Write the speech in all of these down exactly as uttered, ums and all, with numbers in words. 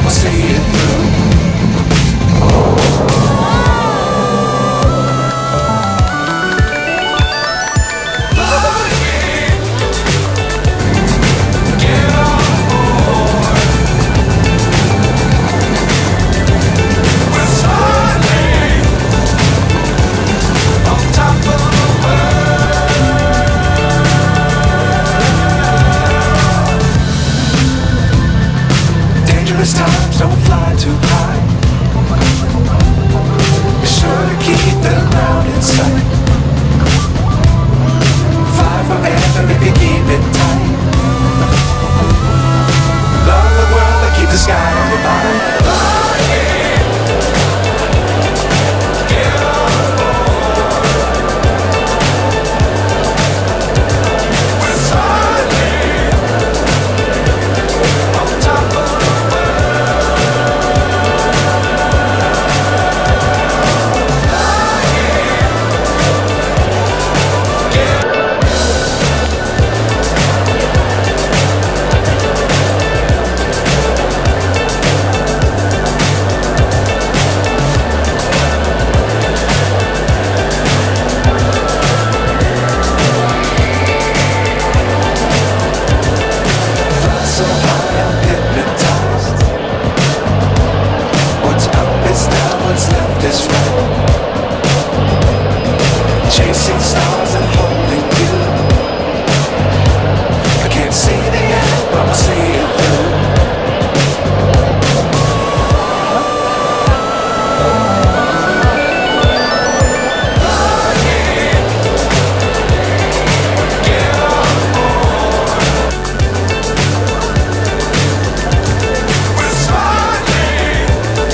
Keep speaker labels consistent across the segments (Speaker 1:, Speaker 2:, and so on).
Speaker 1: we'll see it through. Times don't fly too high. Be sure to keep the ground in sight. Fly forever if you keep it tight. Love the world and keep the sky on your mind. Chasing stars and holding you. I can't see the end, but I'll see it through. Get on board. We're smiling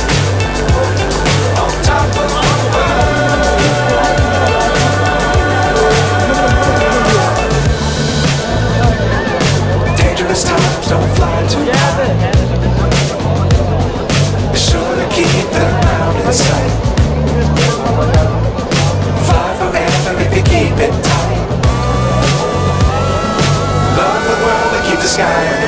Speaker 1: on top of the times don't fly too high. Be sure to keep the ground in sight. Fly forever if you keep it tight. Love the world and keep the sky